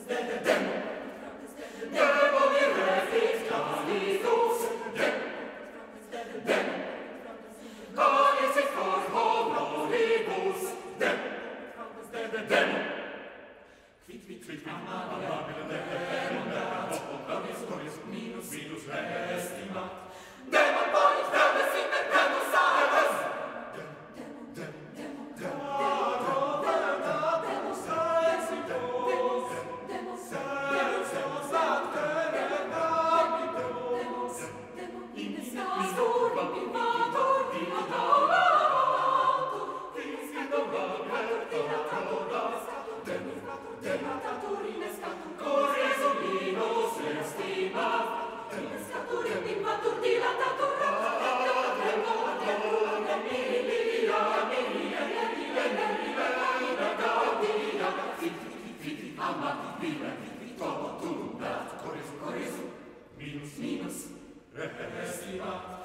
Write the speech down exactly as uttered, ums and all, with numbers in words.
Daemon irrepit callidus, Daemon callidus for honoribus, Daemon quid quid quid amabile, Daemon coris coris minus minus estimat, Daemon polit verdes impercatus salvas, minus minus estimat